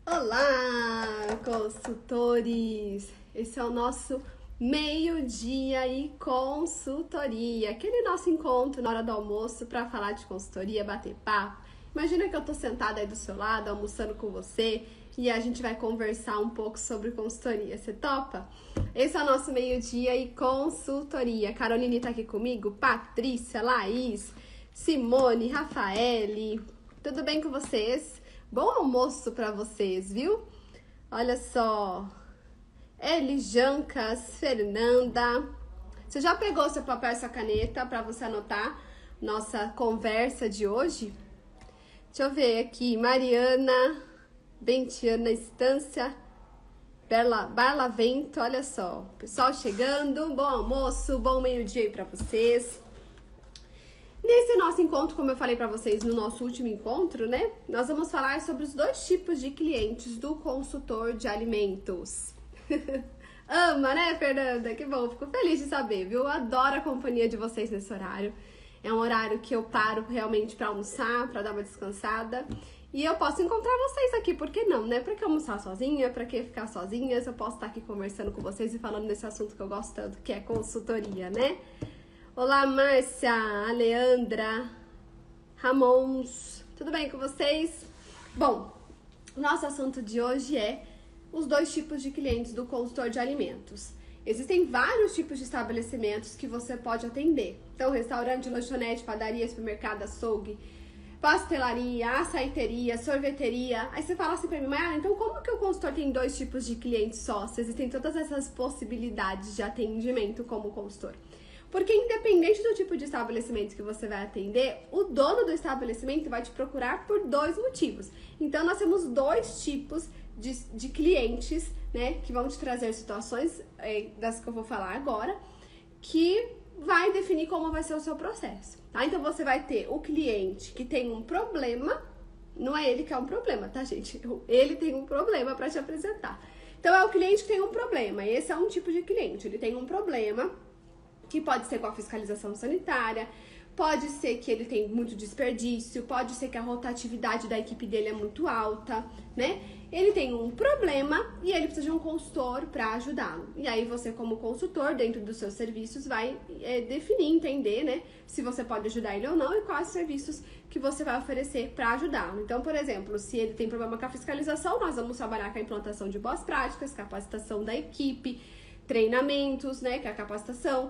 Olá, consultores! Esse é o nosso meio-dia e consultoria, aquele nosso encontro na hora do almoço para falar de consultoria, bater papo. Imagina que eu tô sentada aí do seu lado, almoçando com você e a gente vai conversar um pouco sobre consultoria. Você topa? Esse é o nosso meio-dia e consultoria. Caroline tá aqui comigo, Patrícia, Laís, Simone, Rafaele. Tudo bem com vocês? Bom almoço para vocês, viu? Olha só. Elijancas, Fernanda. Você já pegou seu papel e sua caneta para você anotar nossa conversa de hoje? Deixa eu ver aqui. Mariana, Bentiana, Estância, Barlavento, olha só. Pessoal chegando, bom almoço, bom meio-dia aí para vocês. Nesse nosso encontro, como eu falei para vocês no nosso último encontro, né? Nós vamos falar sobre os dois tipos de clientes do consultor de alimentos. Ama, né, Fernanda? Que bom, fico feliz de saber, viu? Eu adoro a companhia de vocês nesse horário. É um horário que eu paro realmente para almoçar, para dar uma descansada. E eu posso encontrar vocês aqui, por que não, né? Pra que almoçar sozinha? Pra que ficar sozinhas? Eu posso estar aqui conversando com vocês e falando desse assunto que eu gosto tanto, que é consultoria, né? Olá, Márcia, Aleandra, Ramons, tudo bem com vocês? Bom, nosso assunto de hoje é os dois tipos de clientes do consultor de alimentos. Existem vários tipos de estabelecimentos que você pode atender. Então, restaurante, lanchonete, padaria, supermercado, açougue, pastelaria, açaiteria, sorveteria. Aí você fala assim pra mim, mas então como que o consultor tem dois tipos de clientes só? Se existem todas essas possibilidades de atendimento como consultor. Porque independente do tipo de estabelecimento que você vai atender, o dono do estabelecimento vai te procurar por dois motivos. Então, nós temos dois tipos de clientes, né, que vão te trazer situações das que eu vou falar agora, que vai definir como vai ser o seu processo, tá? Então, você vai ter o cliente que tem um problema, não é ele que é um problema, tá, gente? Ele tem um problema para te apresentar. Então, é o cliente que tem um problema, esse é um tipo de cliente, ele tem um problema, que pode ser com a fiscalização sanitária, pode ser que ele tem muito desperdício, pode ser que a rotatividade da equipe dele é muito alta, né? Ele tem um problema e ele precisa de um consultor para ajudá-lo. E aí você, como consultor, dentro dos seus serviços, vai definir, entender, né? Se você pode ajudar ele ou não e quais serviços que você vai oferecer para ajudá-lo. Então, por exemplo, se ele tem problema com a fiscalização, nós vamos trabalhar com a implantação de boas práticas, capacitação da equipe, treinamentos, né, que é a capacitação,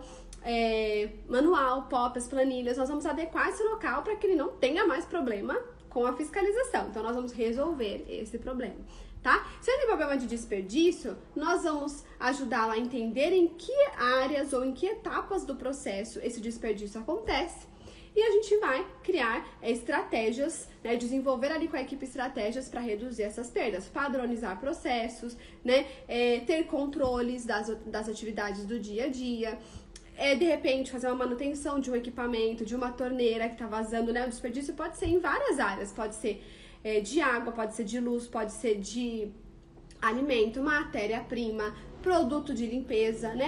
manual, POP, planilhas. Nós vamos adequar esse local para que ele não tenha mais problema com a fiscalização. Então, nós vamos resolver esse problema, tá? Se ele tem problema de desperdício, nós vamos ajudá-lo a entender em que áreas ou em que etapas do processo esse desperdício acontece. E a gente vai criar estratégias, né, desenvolver ali com a equipe estratégias para reduzir essas perdas, padronizar processos, né, ter controles das atividades do dia a dia, de repente fazer uma manutenção de um equipamento, de uma torneira que está vazando, né, o desperdício pode ser em várias áreas, pode ser de água, pode ser de luz, pode ser de alimento, matéria-prima, produto de limpeza, né?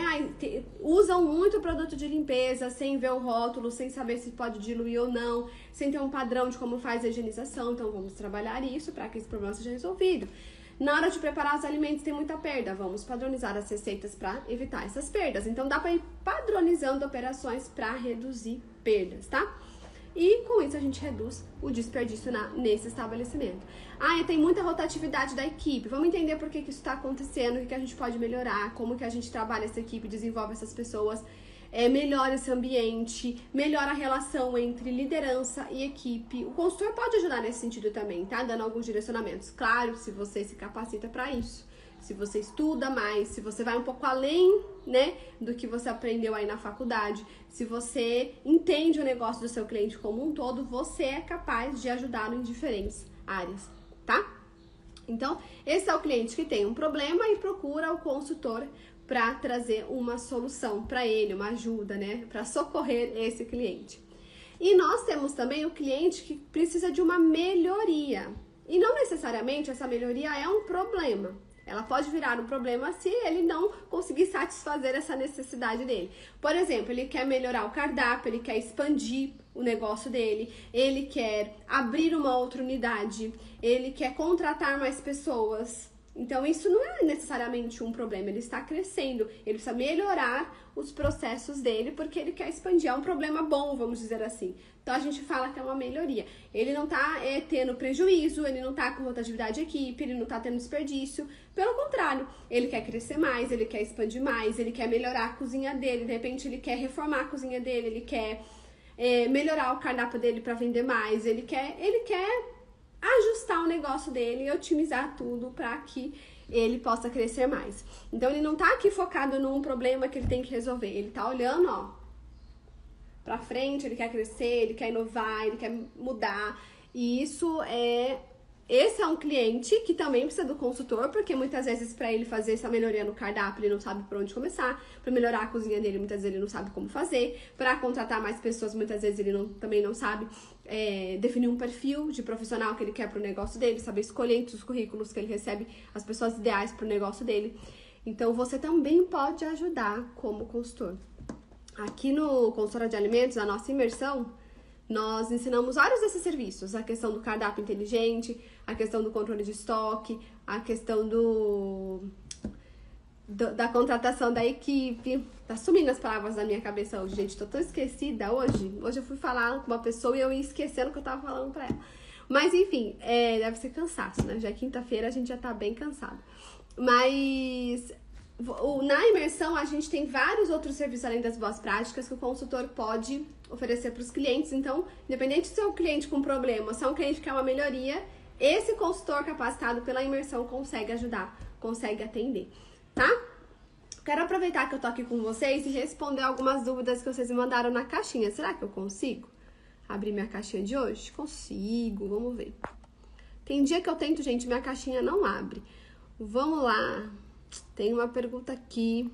Usam muito produto de limpeza sem ver o rótulo, sem saber se pode diluir ou não, sem ter um padrão de como faz a higienização. Então, vamos trabalhar isso para que esse problema seja resolvido. Na hora de preparar os alimentos tem muita perda, vamos padronizar as receitas para evitar essas perdas. Então, dá para ir padronizando operações para reduzir perdas, tá? E com isso a gente reduz o desperdício nesse estabelecimento. Tem muita rotatividade da equipe. Vamos entender por que isso está acontecendo, o que a gente pode melhorar, como que a gente trabalha essa equipe, desenvolve essas pessoas, melhora esse ambiente, melhora a relação entre liderança e equipe. O consultor pode ajudar nesse sentido também, tá? Dando alguns direcionamentos. Claro, se você se capacita para isso. Se você estuda mais, se você vai um pouco além, né, do que você aprendeu aí na faculdade, se você entende o negócio do seu cliente como um todo, você é capaz de ajudá-lo em diferentes áreas, tá? Então, esse é o cliente que tem um problema e procura o consultor para trazer uma solução para ele, uma ajuda, né, para socorrer esse cliente. E nós temos também o cliente que precisa de uma melhoria. E não necessariamente essa melhoria é um problema. Ela pode virar um problema se ele não conseguir satisfazer essa necessidade dele. Por exemplo, ele quer melhorar o cardápio, ele quer expandir o negócio dele, ele quer abrir uma outra unidade, ele quer contratar mais pessoas. Então, isso não é necessariamente um problema, ele está crescendo, ele precisa melhorar os processos dele, porque ele quer expandir, é um problema bom, vamos dizer assim. Então, a gente fala que é uma melhoria. Ele não está tendo prejuízo, ele não está com rotatividade de equipe, ele não está tendo desperdício, pelo contrário, ele quer crescer mais, ele quer expandir mais, ele quer melhorar a cozinha dele, de repente ele quer reformar a cozinha dele, ele quer melhorar o cardápio dele para vender mais, ele quer ajustar o negócio dele e otimizar tudo para que ele possa crescer mais. Então, ele não tá aqui focado num problema que ele tem que resolver. Ele tá olhando, ó, pra frente, ele quer crescer, ele quer inovar, ele quer mudar. E esse é um cliente que também precisa do consultor, porque muitas vezes para ele fazer essa melhoria no cardápio, ele não sabe por onde começar. Para melhorar a cozinha dele, muitas vezes ele não sabe como fazer. Para contratar mais pessoas, muitas vezes ele também não sabe definir um perfil de profissional que ele quer para o negócio dele, saber escolher entre os currículos que ele recebe as pessoas ideais para o negócio dele. Então, você também pode ajudar como consultor. Aqui no Consultora de Alimentos, a nossa imersão, nós ensinamos vários desses serviços, a questão do cardápio inteligente, a questão do controle de estoque, a questão da contratação da equipe. Tá sumindo as palavras da minha cabeça hoje, gente, tô tão esquecida hoje. Hoje eu fui falar com uma pessoa e eu ia esquecendo o que eu tava falando pra ela. Mas enfim, deve ser cansaço, né? Já é quinta-feira, a gente já tá bem cansado. Mas na imersão, a gente tem vários outros serviços além das boas práticas que o consultor pode oferecer para os clientes. Então, independente se é um cliente com problema, se é um cliente que quer uma melhoria, esse consultor capacitado pela imersão consegue ajudar, consegue atender, tá? Quero aproveitar que eu tô aqui com vocês e responder algumas dúvidas que vocês me mandaram na caixinha. Será que eu consigo abrir minha caixinha de hoje? Consigo, vamos ver. Tem dia que eu tento, gente, minha caixinha não abre. Vamos lá. Tem uma pergunta aqui.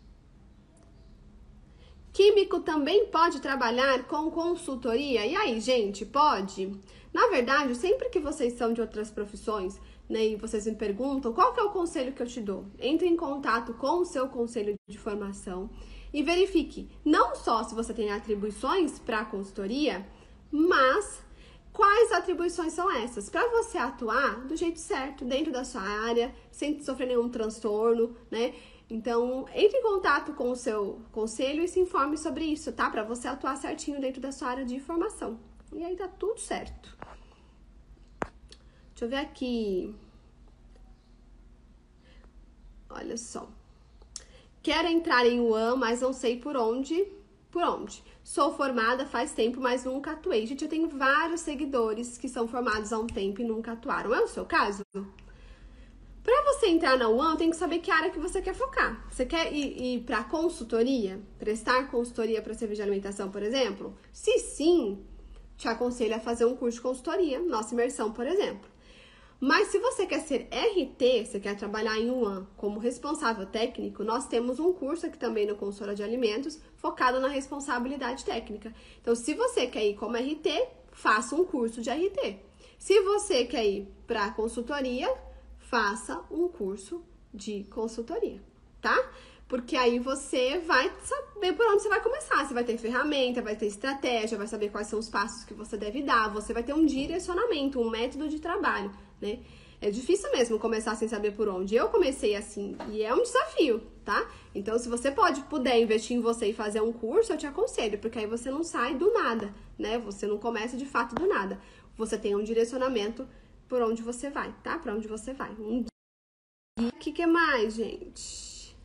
Químico também pode trabalhar com consultoria? E aí, gente, pode? Na verdade, sempre que vocês são de outras profissões, né, e vocês me perguntam, qual que é o conselho que eu te dou? Entre em contato com o seu conselho de formação e verifique não só se você tem atribuições para a consultoria, mas quais atribuições são essas? Para você atuar do jeito certo, dentro da sua área, sem sofrer nenhum transtorno, né? Então, entre em contato com o seu conselho e se informe sobre isso, tá? Para você atuar certinho dentro da sua área de formação. E aí tá tudo certo. Deixa eu ver aqui. Olha só. Quero entrar em UAN, mas não sei por onde. Sou formada faz tempo, mas nunca atuei. Gente, eu tenho vários seguidores que são formados há um tempo e nunca atuaram. É o seu caso? Para você entrar na UAN, tem que saber que área que você quer focar. Você quer ir para consultoria? Prestar consultoria para serviço de alimentação, por exemplo? Se sim, te aconselho a fazer um curso de consultoria, nossa imersão, por exemplo. Mas se você quer ser RT, você quer trabalhar em UAN como responsável técnico, nós temos um curso aqui também no Consultora de Alimentos focado na responsabilidade técnica. Então, se você quer ir como RT, faça um curso de RT. Se você quer ir para consultoria, faça um curso de consultoria, tá? Porque aí você vai saber por onde você vai começar. Você vai ter ferramenta, vai ter estratégia, vai saber quais são os passos que você deve dar. Você vai ter um direcionamento, um método de trabalho, né? É difícil mesmo começar sem saber por onde. Eu comecei assim e é um desafio, tá? Então, se você puder investir em você e fazer um curso, eu te aconselho, porque aí você não sai do nada, né? Você não começa de fato do nada. Você tem um direcionamento por onde você vai, tá? Pra onde você vai. O que mais, gente?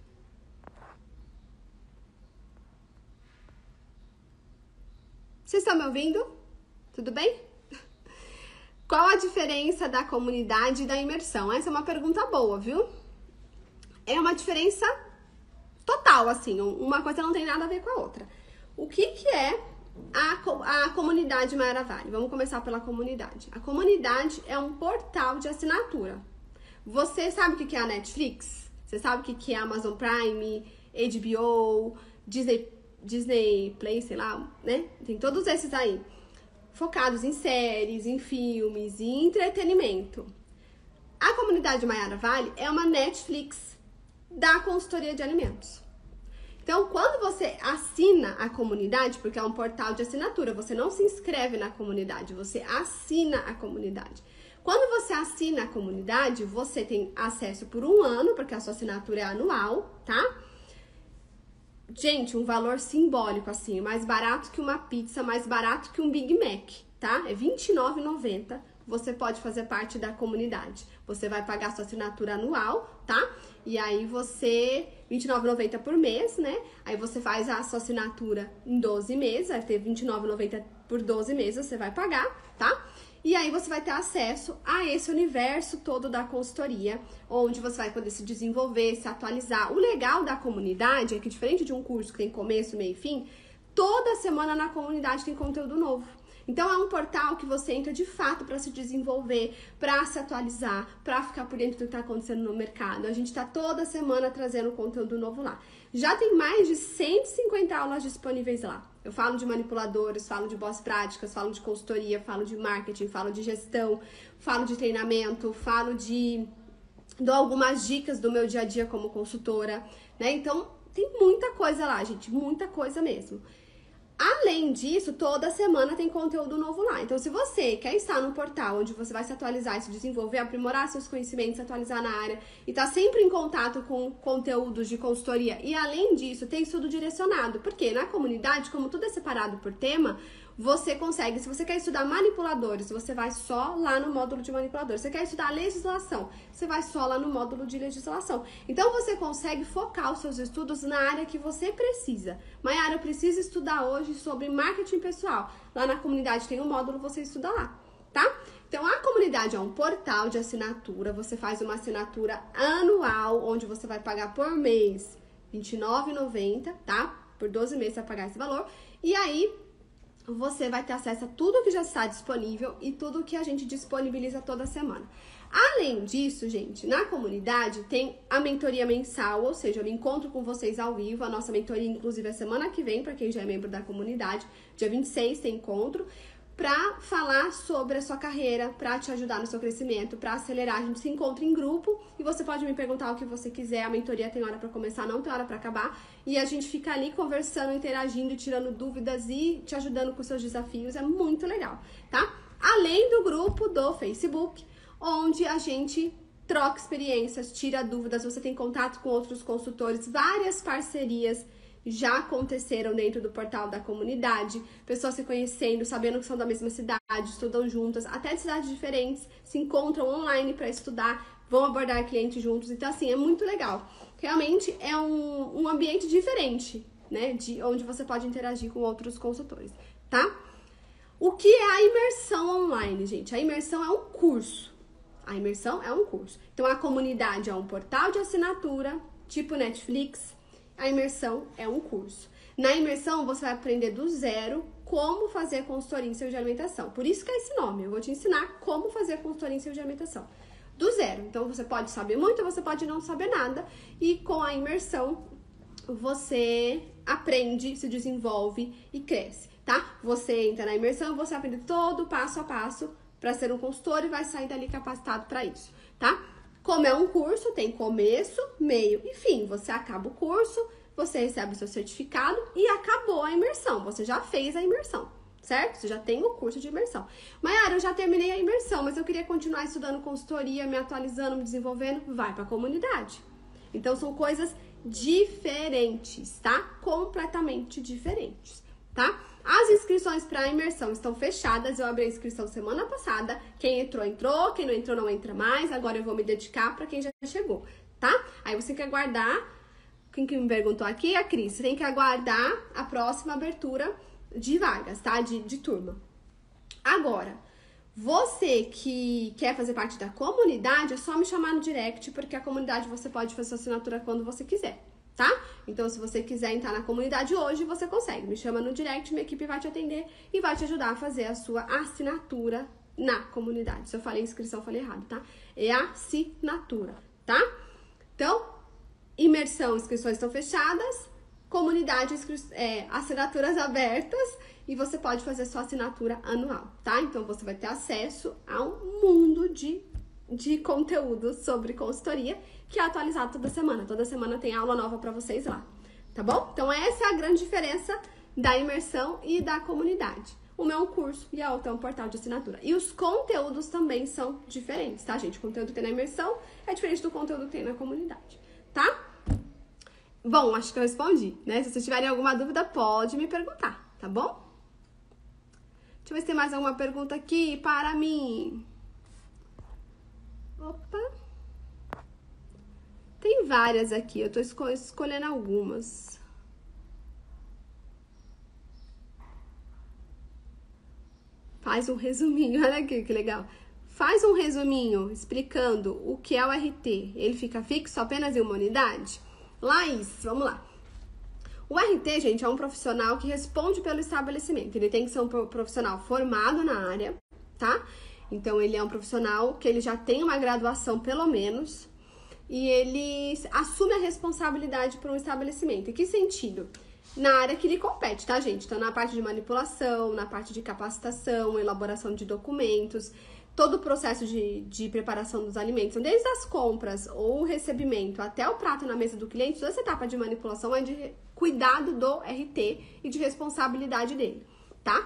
Vocês estão me ouvindo? Tudo bem? Qual a diferença da comunidade e da imersão? Essa é uma pergunta boa, viu? É uma diferença total, assim. Uma coisa não tem nada a ver com a outra. O que é a comunidade Mayara Vale? Vamos começar pela comunidade. A comunidade é um portal de assinatura. Você sabe o que é a Netflix? Você sabe o que é a Amazon Prime, HBO, Disney Play, sei lá, né? Tem todos esses aí, focados em séries, em filmes, em entretenimento. A comunidade Mayara Vale é uma Netflix da consultoria de alimentos. Então, quando você assina a comunidade, porque é um portal de assinatura, você não se inscreve na comunidade, você assina a comunidade. Quando você assina a comunidade, você tem acesso por 1 ano, porque a sua assinatura é anual, tá? Gente, um valor simbólico, assim, mais barato que uma pizza, mais barato que um Big Mac, tá? É R$29,90. Você pode fazer parte da comunidade. Você vai pagar sua assinatura anual, tá? E aí você... R$29,90 por mês, né? Aí você faz a sua assinatura em 12 meses. Vai ter R$29,90 por 12 meses, você vai pagar, tá? E aí você vai ter acesso a esse universo todo da consultoria, onde você vai poder se desenvolver, se atualizar. O legal da comunidade é que, diferente de um curso que tem começo, meio e fim, toda semana na comunidade tem conteúdo novo. Então é um portal que você entra de fato para se desenvolver, para se atualizar, para ficar por dentro do que está acontecendo no mercado. A gente está toda semana trazendo conteúdo novo lá. Já tem mais de 150 aulas disponíveis lá. Eu falo de manipuladores, falo de boas práticas, falo de consultoria, falo de marketing, falo de gestão, falo de treinamento, dou algumas dicas do meu dia a dia como consultora, né? Então tem muita coisa lá, gente, muita coisa mesmo. Além disso, toda semana tem conteúdo novo lá. Então, se você quer estar no portal onde você vai se atualizar, se desenvolver, aprimorar seus conhecimentos, se atualizar na área e tá sempre em contato com conteúdos de consultoria e, além disso, tem estudo direcionado. Porque na comunidade, como tudo é separado por tema, você consegue, se você quer estudar manipuladores, você vai só lá no módulo de manipuladores. Se você quer estudar legislação, você vai só lá no módulo de legislação. Então, você consegue focar os seus estudos na área que você precisa. Maiara, eu preciso estudar hoje sobre marketing pessoal. Lá na comunidade tem um módulo, você estuda lá, tá? Então, a comunidade é um portal de assinatura. Você faz uma assinatura anual, onde você vai pagar por mês R$29,90, tá? Por 12 meses você vai pagar esse valor. E aí, você vai ter acesso a tudo que já está disponível e tudo que a gente disponibiliza toda semana. Além disso, gente, na comunidade tem a mentoria mensal, ou seja, eu me encontro com vocês ao vivo. A nossa mentoria, inclusive, é semana que vem, para quem já é membro da comunidade. Dia 26 tem encontro, para falar sobre a sua carreira, para te ajudar no seu crescimento, para acelerar. A gente se encontra em grupo e você pode me perguntar o que você quiser. A mentoria tem hora para começar, não tem hora para acabar. E a gente fica ali conversando, interagindo, tirando dúvidas e te ajudando com os seus desafios. É muito legal, tá? Além do grupo do Facebook, onde a gente troca experiências, tira dúvidas, você tem contato com outros consultores, várias parcerias já aconteceram dentro do portal da comunidade, pessoas se conhecendo, sabendo que são da mesma cidade, estudam juntas, até de cidades diferentes, se encontram online para estudar, vão abordar clientes juntos. Então, assim, é muito legal. Realmente é um ambiente diferente, né, de onde você pode interagir com outros consultores, tá? O que é a imersão online, gente? A imersão é um curso. A imersão é um curso. Então, a comunidade é um portal de assinatura, tipo Netflix. A imersão é um curso. Na imersão, você vai aprender do zero como fazer consultoria em saúde e alimentação. Por isso que é esse nome. Eu vou te ensinar como fazer consultoria em saúde e alimentação. Do zero. Então, você pode saber muito, você pode não saber nada. E com a imersão, você aprende, se desenvolve e cresce, tá? Você entra na imersão, você aprende todo passo a passo para ser um consultor e vai sair dali capacitado para isso, tá? Como é um curso, tem começo, meio e fim. Você acaba o curso, você recebe o seu certificado e acabou a imersão. Você já fez a imersão, certo? Você já tem o curso de imersão. Maiara, eu já terminei a imersão, mas eu queria continuar estudando consultoria, me atualizando, me desenvolvendo. Vai para a comunidade. Então, são coisas diferentes, tá? Completamente diferentes, tá? As inscrições para a imersão estão fechadas. Eu abri a inscrição semana passada. Quem entrou, entrou. Quem não entrou, não entra mais. Agora eu vou me dedicar para quem já chegou, tá? Aí você tem que aguardar. Quem que me perguntou aqui? A Cris. Você tem que aguardar a próxima abertura de vagas, tá? De turma. Agora, você que quer fazer parte da comunidade, é só me chamar no direct, porque a comunidade você pode fazer sua assinatura quando você quiser, tá? Então, se você quiser entrar na comunidade hoje, você consegue. Me chama no direct, minha equipe vai te atender e vai te ajudar a fazer a sua assinatura na comunidade. Se eu falei inscrição, eu falei errado, tá? É assinatura, tá? Então, imersão, inscrições estão fechadas, comunidade, assinaturas abertas e você pode fazer sua assinatura anual, tá? Então, você vai ter acesso a um mundo de conteúdo sobre consultoria que é atualizado toda semana. Toda semana tem aula nova pra vocês lá, tá bom? Então essa é a grande diferença da imersão e da comunidade. Uma é um curso e a outra é um portal de assinatura. E os conteúdos também são diferentes, tá, gente? O conteúdo que tem na imersão é diferente do conteúdo que tem na comunidade, tá? Bom, acho que eu respondi, né? Se vocês tiverem alguma dúvida, pode me perguntar, tá bom? Deixa eu ver se tem mais alguma pergunta aqui para mim. Opa! Tem várias aqui, eu tô escolhendo algumas. Faz um resuminho, olha aqui que legal. Faz um resuminho explicando o que é o RT. Ele fica fixo apenas em uma unidade? Laís, vamos lá. O RT, gente, é um profissional que responde pelo estabelecimento. Ele tem que ser um profissional formado na área, tá? Então, ele é um profissional que ele já tem uma graduação, pelo menos, e ele assume a responsabilidade por um estabelecimento. Em que sentido? Na área que ele compete, tá, gente? Então, na parte de manipulação, na parte de capacitação, elaboração de documentos, todo o processo de preparação dos alimentos, então, desde as compras ou o recebimento até o prato na mesa do cliente, toda essa etapa de manipulação é de cuidado do RT e de responsabilidade dele, tá?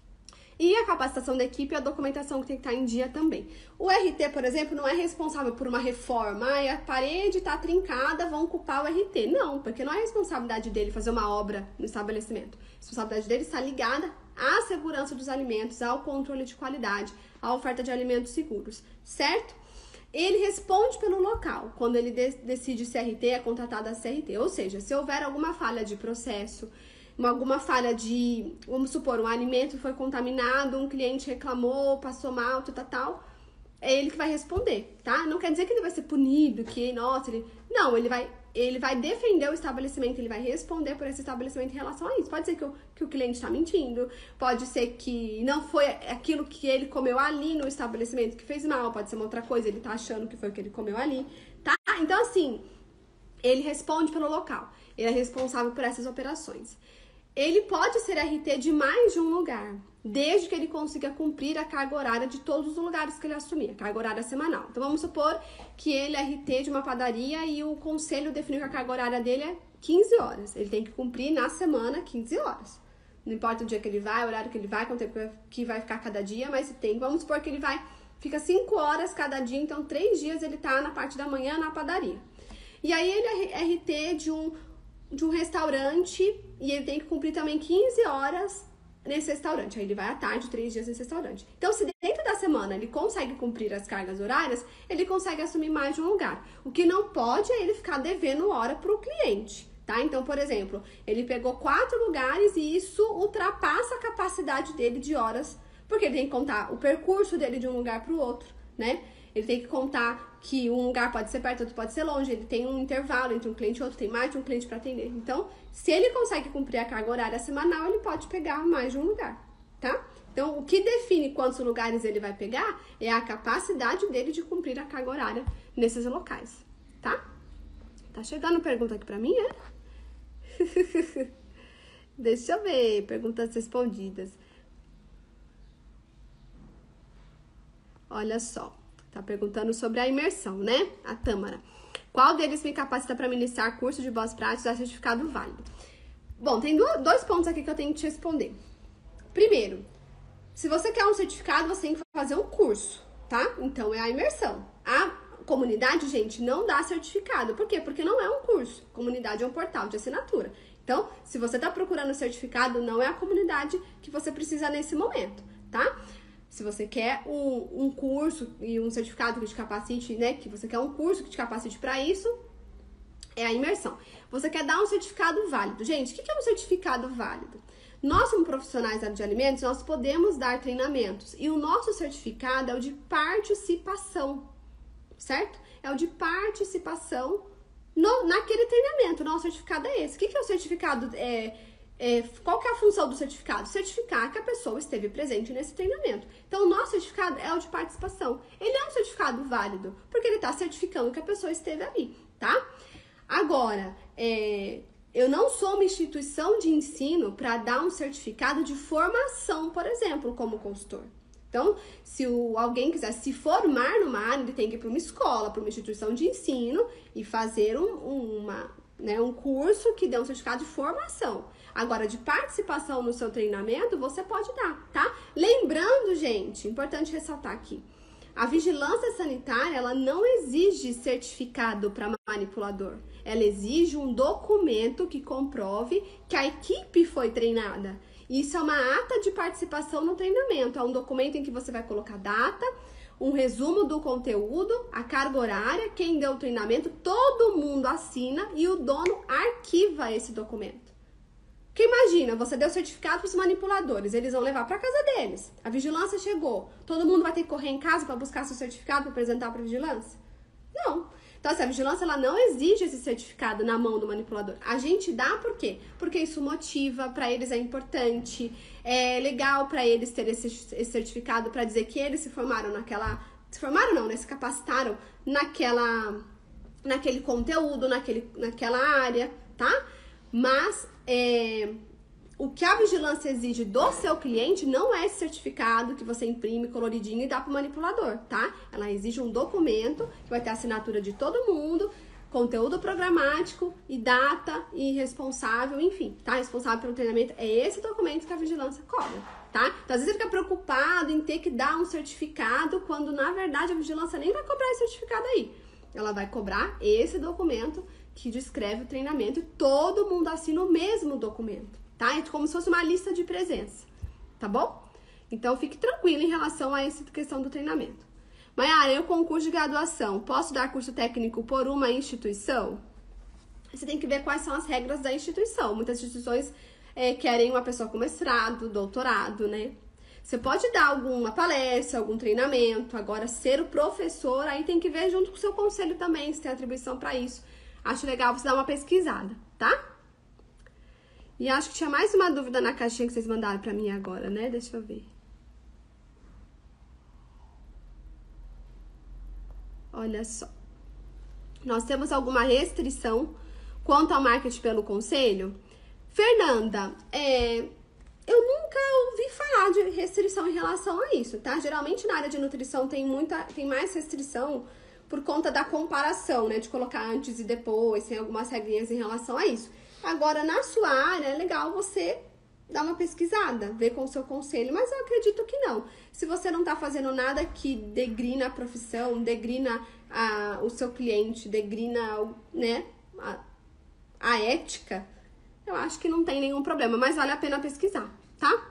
E a capacitação da equipe e a documentação que tem que estar em dia também. O RT, por exemplo, não é responsável por uma reforma. A parede está trincada, vão culpar o RT. Não, porque não é responsabilidade dele fazer uma obra no estabelecimento. A responsabilidade dele está ligada à segurança dos alimentos, ao controle de qualidade, à oferta de alimentos seguros, certo? Ele responde pelo local. Quando ele decide se RT, é contratado a CRT. Ou seja, se houver alguma falha de processo, alguma falha de, vamos supor, um alimento foi contaminado, um cliente reclamou, passou mal, tal, é ele que vai responder, tá? Não quer dizer que ele vai ser punido, que, nossa, não, ele vai defender o estabelecimento, ele vai responder por esse estabelecimento em relação a isso. Pode ser que o cliente está mentindo, pode ser que não foi aquilo que ele comeu ali no estabelecimento que fez mal, pode ser uma outra coisa, ele tá achando que foi o que ele comeu ali, tá? Então, assim, ele responde pelo local, ele é responsável por essas operações. Ele pode ser RT de mais de um lugar, desde que ele consiga cumprir a carga horária de todos os lugares que ele assumir, a carga horária semanal. Então, vamos supor que ele é RT de uma padaria e o conselho definiu que a carga horária dele é 15 horas. Ele tem que cumprir na semana 15 horas. Não importa o dia que ele vai, o horário que ele vai, quanto tempo que vai ficar cada dia, mas tem. Vamos supor que ele fica 5 horas cada dia, então 3 dias ele tá na parte da manhã na padaria. E aí ele é RT de um restaurante e ele tem que cumprir também 15 horas nesse restaurante. Aí ele vai à tarde, 3 dias nesse restaurante. Então, se dentro da semana ele consegue cumprir as cargas horárias, ele consegue assumir mais de um lugar. O que não pode é ele ficar devendo hora para o cliente, tá? Então, por exemplo, ele pegou 4 lugares e isso ultrapassa a capacidade dele de horas, porque ele tem que contar o percurso dele de um lugar para o outro, né? Ele tem que contar que um lugar pode ser perto, outro pode ser longe, ele tem um intervalo entre um cliente e outro, tem mais de um cliente para atender. Então, se ele consegue cumprir a carga horária semanal, ele pode pegar mais de um lugar, tá? Então, o que define quantos lugares ele vai pegar é a capacidade dele de cumprir a carga horária nesses locais, tá? Tá chegando pergunta aqui pra mim, é? Deixa eu ver, perguntas respondidas. Olha só. Tá perguntando sobre a imersão, né? A Tâmara. Qual deles me capacita para ministrar curso de boas práticas a certificado válido? Bom, tem dois pontos aqui que eu tenho que te responder. Primeiro, se você quer um certificado, você tem que fazer um curso, tá? Então, é a imersão. A comunidade, gente, não dá certificado. Por quê? Porque não é um curso. Comunidade é um portal de assinatura. Então, se você tá procurando certificado, não é a comunidade que você precisa nesse momento, tá? Se você quer um curso e um certificado que te capacite, né? Que você quer um curso que te capacite para isso, é a imersão. Você quer dar um certificado válido. Gente, o que é um certificado válido? Nós, como profissionais da área de alimentos, nós podemos dar treinamentos. E o nosso certificado é o de participação, certo? É o de participação naquele treinamento. O nosso certificado é esse. O que é o certificado? Qual que é a função do certificado? Certificar que a pessoa esteve presente nesse treinamento. Então, o nosso certificado é o de participação. Ele é um certificado válido, porque ele está certificando que a pessoa esteve ali, tá? Agora, eu não sou uma instituição de ensino para dar um certificado de formação, por exemplo, como consultor. Então, se alguém quiser se formar numa área, ele tem que ir para uma escola, para uma instituição de ensino e fazer né? Um curso que dê um certificado de formação. Agora, de participação no seu treinamento, você pode dar, tá? Lembrando, gente, importante ressaltar aqui, a vigilância sanitária, ela não exige certificado para manipulador. Ela exige um documento que comprove que a equipe foi treinada. Isso é uma ata de participação no treinamento. É um documento em que você vai colocar data, um resumo do conteúdo, a carga horária, quem deu o treinamento, todo mundo assina e o dono arquiva esse documento. Porque imagina, você deu certificado para os manipuladores, eles vão levar para casa deles. A vigilância chegou, todo mundo vai ter que correr em casa para buscar seu certificado para apresentar para a vigilância? Não. Então, assim, a vigilância ela não exige esse certificado na mão do manipulador. A gente dá por quê? Porque isso motiva, para eles é importante, é legal para eles terem esse certificado para dizer que eles se formaram naquela... Se formaram não, né? Se capacitaram naquele conteúdo, naquela área, tá? Mas o que a vigilância exige do seu cliente não é esse certificado que você imprime coloridinho e dá para o manipulador, tá? Ela exige um documento que vai ter a assinatura de todo mundo, conteúdo programático e data e responsável, enfim, tá? Responsável pelo treinamento é esse documento que a vigilância cobra, tá? Então, às vezes você fica preocupado em ter que dar um certificado quando, na verdade, a vigilância nem vai cobrar esse certificado aí. Ela vai cobrar esse documento que descreve o treinamento e todo mundo assina o mesmo documento, tá? É como se fosse uma lista de presença, tá bom? Então, fique tranquilo em relação a essa questão do treinamento. Maiara, eu com curso de graduação, posso dar curso técnico por uma instituição? Você tem que ver quais são as regras da instituição. Muitas instituições querem uma pessoa com mestrado, doutorado, né? Você pode dar alguma palestra, algum treinamento. Agora, ser o professor, aí tem que ver junto com o seu conselho também, se tem atribuição para isso. Acho legal você dar uma pesquisada, tá? E acho que tinha mais uma dúvida na caixinha que vocês mandaram pra mim agora, né? Deixa eu ver. Olha só. Nós temos alguma restrição quanto ao marketing pelo conselho? Fernanda, eu nunca ouvi falar de restrição em relação a isso, tá? Geralmente na área de nutrição tem mais restrição por conta da comparação, né? De colocar antes e depois, tem algumas regrinhas em relação a isso. Agora, na sua área, é legal você dar uma pesquisada, ver com o seu conselho, mas eu acredito que não. Se você não tá fazendo nada que degrina a profissão, degrina o seu cliente, degrina, né, a ética, eu acho que não tem nenhum problema, mas vale a pena pesquisar, tá?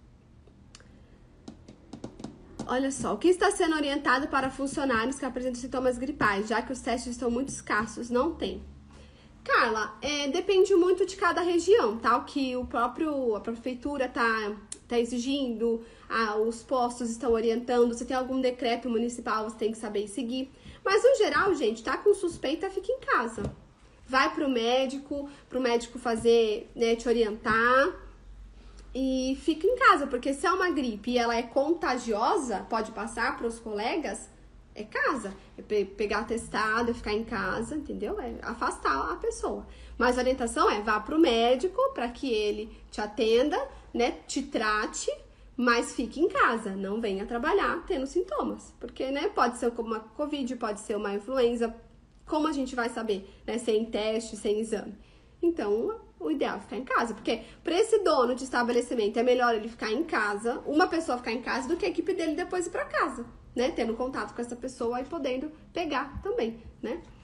Olha só, o que está sendo orientado para funcionários que apresentam sintomas gripais, já que os testes estão muito escassos? Não tem. Carla, depende muito de cada região, tá? O que a prefeitura tá exigindo, os postos estão orientando, se tem algum decreto municipal, você tem que saber seguir. Mas, no geral, gente, tá com suspeita, fica em casa. Vai pro médico fazer, né, te orientar. E fica em casa, porque se é uma gripe e ela é contagiosa, pode passar para os colegas, é casa. É pegar atestado, ficar em casa, entendeu? É afastar a pessoa. Mas a orientação vá para o médico para que ele te atenda, né? Te trate, mas fique em casa. Não venha trabalhar tendo sintomas. Porque, né? Pode ser como uma Covid, pode ser uma influenza. Como a gente vai saber, né? Sem teste, sem exame. Então, o ideal é ficar em casa, porque para esse dono de estabelecimento é melhor ele ficar em casa, uma pessoa ficar em casa, do que a equipe dele depois ir para casa, né? Tendo contato com essa pessoa e podendo pegar também, né?